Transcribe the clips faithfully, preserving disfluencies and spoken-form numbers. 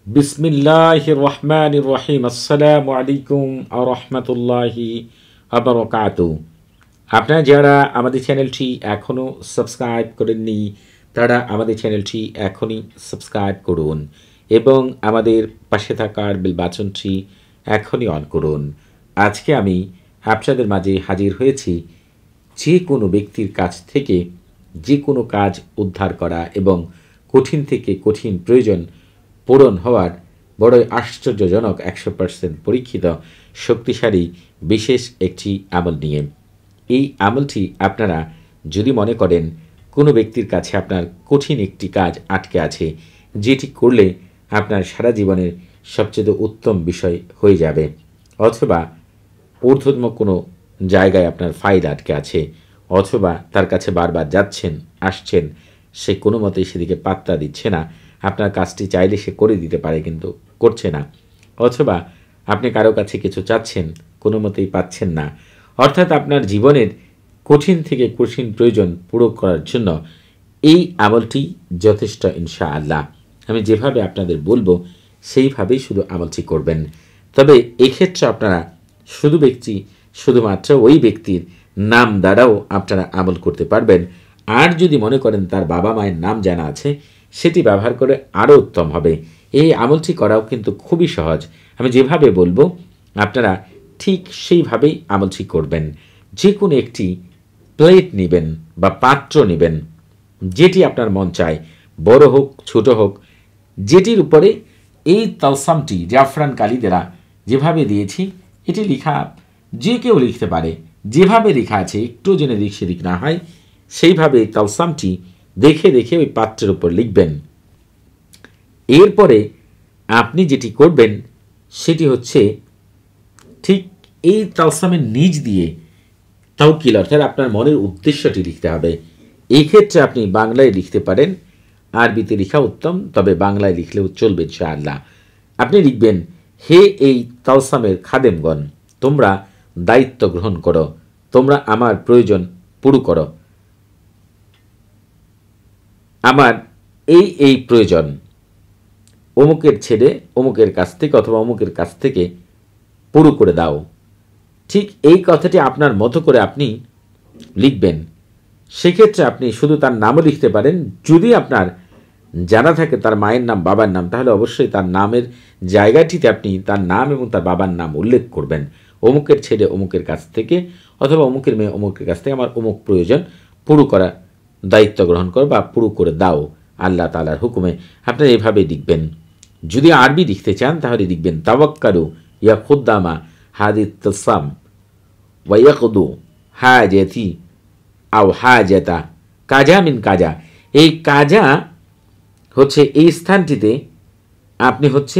বিসমিল্লাহির রহমানির রহিম। আসসালামু আলাইকুম ওয়া রাহমাতুল্লাহি ওয়া বারাকাতুহু। আপনারা যারা আমাদের চ্যানেলটি এখনও সাবস্ক্রাইব করেননি তারা আমাদের চ্যানেলটি এখনই সাবস্ক্রাইব করুন এবং আমাদের পাশে থাকার বেল বাটনটি এখনই অন করুন। আজকে আমি আপনাদের মাঝে হাজির হয়েছি যে কোনো ব্যক্তির কাছ থেকে যে কোনো কাজ উদ্ধার করা এবং কঠিন থেকে কঠিন প্রয়োজন পূরণ হওয়ার বড়ই আশ্চর্যজনক একশো পার্সেন্ট পরীক্ষিত শক্তিশালী বিশেষ একটি আমল নিয়ে। এই আমলটি আপনারা যদি মনে করেন কোনো ব্যক্তির কাছে আপনার কঠিন একটি কাজ আটকে আছে, যেটি করলে আপনার সারা জীবনের সবচেয়ে উত্তম বিষয় হয়ে যাবে, অথবা ঊর্ধ্বতম কোনো জায়গায় আপনার ফাইল আটকে আছে, অথবা তার কাছে বারবার যাচ্ছেন আসছেন, সে কোনো মতেই সেদিকে পাত্তা দিচ্ছে না, আপনার কাজটি চাইলে সে করে দিতে পারে কিন্তু করছে না, অথবা আপনি কারো কাছে কিছু চাচ্ছেন কোনো মতেই পাচ্ছেন না, অর্থাৎ আপনার জীবনের কঠিন থেকে কঠিন প্রয়োজন পুরো করার জন্য এই আমলটি যথেষ্ট ইনশাআল্লাহ। আমি যেভাবে আপনাদের বলবো সেইভাবেই শুধু আমলটি করবেন। তবে এক্ষেত্রে আপনারা শুধু ব্যক্তি শুধুমাত্র ওই ব্যক্তির নাম দ্বারাও আপনারা আমল করতে পারবেন। আর যদি মনে করেন তার বাবা মায়ের নাম জানা আছে সেটি ব্যবহার করে আরও উত্তম হবে। এই আমলটি করাও কিন্তু খুবই সহজ। আমি যেভাবে বলবো আপনারা ঠিক সেইভাবেই আমলটি করবেন। যে কোনো একটি প্লেট নেবেন বা পাত্র নেবেন, যেটি আপনার মন চায়, বড় হোক ছোট হোক, যেটির উপরে এই তালসামটি জাফরান কালি দ্বারা যেভাবে দিয়েছি এটি লেখা যে কেউ লিখতে পারে, যেভাবে লেখা আছে একটু জেনে দিক সেদিক না হয় সেইভাবে তালসামটি দেখে দেখে ওই পাত্রের উপর লিখবেন। এরপরে আপনি যেটি করবেন সেটি হচ্ছে ঠিক এই তালসামের নিচ দিয়ে তাওকিল অর্থাৎ আপনার মনের উদ্দেশ্যটি লিখতে হবে। এই ক্ষেত্রে আপনি বাংলায় লিখতে পারেন, আরবিতে লেখা উত্তম, তবে বাংলায় লিখলেও চলবে ইনশাআল্লাহ। আপনি লিখবেন, হে এই তালসামের খাদেমগণ, তোমরা দায়িত্ব গ্রহণ করো, তোমরা আমার প্রয়োজন পুরো করো। আমার এই এই প্রয়োজন অমুকের ছেলে অমুকের কাছ থেকে অথবা অমুকের কাছ থেকে পুরো করে দাও। ঠিক এই কথাটি আপনার মতো করে আপনি লিখবেন। সেক্ষেত্রে আপনি শুধু তার নামও লিখতে পারেন। যদি আপনার জানা থাকে তার মায়ের নাম বাবার নাম, তাহলে অবশ্যই তার নামের জায়গাটিতে আপনি তার নাম এবং তার বাবার নাম উল্লেখ করবেন। অমুকের ছেলে অমুকের কাছ থেকে অথবা অমুকের মেয়ে অমুকের কাছ থেকে আমার অমুক প্রয়োজন পুরো করা, দায়িত্ব গ্রহণ করো বা পুরো করে দাও আল্লাহ তাআলার হুকুমে। আপনারা এভাবে লিখবেন। যদি আরবি লিখতে চান তাহলে লিখবেন, তাওয়াক্কালু ইয়া খুদ্দামা হাদি তালসাম ওয়া ইয়াকদু হাজাতি আও হাজাতা কাজা মিন কাজা। এই কাজা হচ্ছে এই স্থানটিতে আপনি হচ্ছে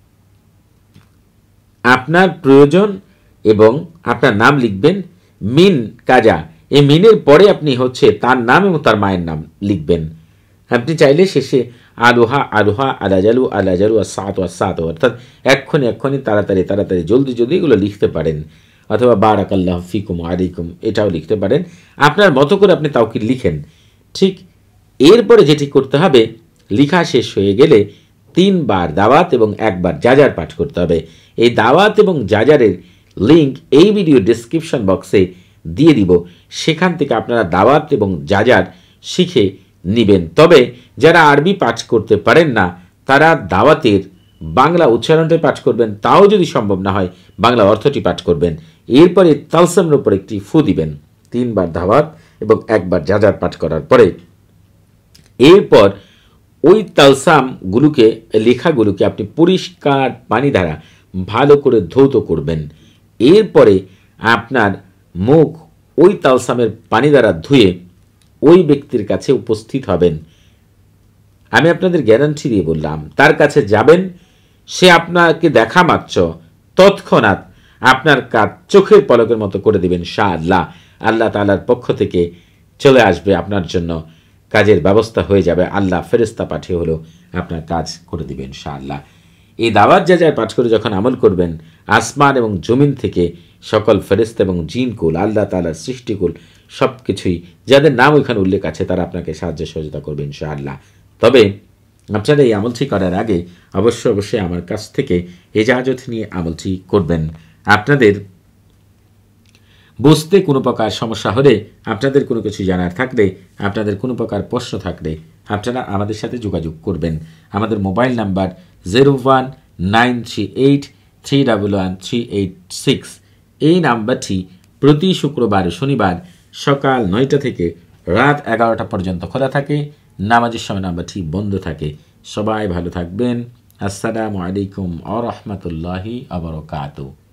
আপনার প্রয়োজন এবং আপনার নাম লিখবেন, মিন কাজা। এই মিনের পরে আপনি হচ্ছে তার নাম এবং তার মায়ের নাম লিখবেন। আপনি চাইলে শেষে আলুহা আলুহা আলাজালু আলাজালু আসাত আসাত, অর্থাৎ এক্ষণি এক্ষণি তাড়াতাড়ি তাড়াতাড়ি জলদি জলদি এগুলো লিখতে পারেন, অথবা বারাকাল্লাহু ফিকুম আলাইকুম এটাও লিখতে পারেন। আপনার মতো করে আপনি তাওকিল লিখেন। ঠিক এরপরে যেটি করতে হবে, লিখা শেষ হয়ে গেলে তিনবার দাওয়াত এবং একবার জাজার পাঠ করতে হবে। এই দাওয়াত এবং জাজারের লিঙ্ক এই ভিডিও ডেসক্রিপশন বক্সে দিয়ে দিব, সেখান থেকে আপনারা দাওয়াত এবং জাজার শিখে নেবেন। তবে যারা আরবি পাঠ করতে পারেন না তারা দাওয়াতের বাংলা উচ্চারণটি পাঠ করবেন, তাও যদি সম্ভব না হয় বাংলা অর্থটি পাঠ করবেন। এরপরে তালসামের উপর একটি ফু দিবেন তিনবার দাওয়াত এবং একবার জাজার পাঠ করার পরে। এরপর ওই তালসামগুলোকে লেখাগুলোকে আপনি পরিষ্কার পানি দ্বারা ভালো করে ধৌত করবেন। এরপরে আপনার মুখ ওই তালসামের পানি দ্বারা ধুয়ে ওই ব্যক্তির কাছে উপস্থিত হবেন। আমি আপনাদের গ্যারান্টি দিয়ে বললাম, তার কাছে যাবেন, সে আপনাকে দেখা মাত্র তৎক্ষণাৎ আপনার কাজ চোখের পলকের মতো করে দেবেন ইনশাআল্লাহ। আল্লাহ তাআলার পক্ষ থেকে চলে আসবে আপনার জন্য, কাজের ব্যবস্থা হয়ে যাবে। আল্লাহ ফেরেশতা পাঠিয়ে হলো আপনার কাজ করে দেবেন ইনশাআল্লাহ। এই দাওয়াত জাজার পাঠ করে যখন আমল করবেন, আসমান এবং জমিন থেকে সকল ফেরেশতা এবং জিনকুল, আল্লাহ তাআলার সৃষ্টিকুল সব কিছুই যাদের নাম ওইখানে উল্লেখ আছে তারা আপনাকে সাহায্য সহযোগিতা করবে ইনশাআল্লাহ। তবে আপনারা এই আমলটি করার আগে অবশ্যই অবশ্যই আমার কাছ থেকে এজাজত নিয়ে আমলটি করবেন। আপনাদের বুঝতে কোনো প্রকার সমস্যা হলে, আপনাদের কোনো কিছু জানার থাকলে, আপনাদের কোনো প্রকার প্রশ্ন থাকলে আপনারা আমাদের সাথে যোগাযোগ করবেন। আমাদের mobile number zero one nine three eight three double one three eight six. এই নাম্বারটি প্রতি শুক্রবার শনিবার সকাল নয়টা থেকে রাত এগারোটা পর্যন্ত খোলা থাকে। নামাজের সময় নাম্বারটি বন্ধ থাকে। সবাই ভালো থাকবেন। আসসালামু আলাইকুম ওয়া রাহমাতুল্লাহি ওয়া বারাকাতুহু।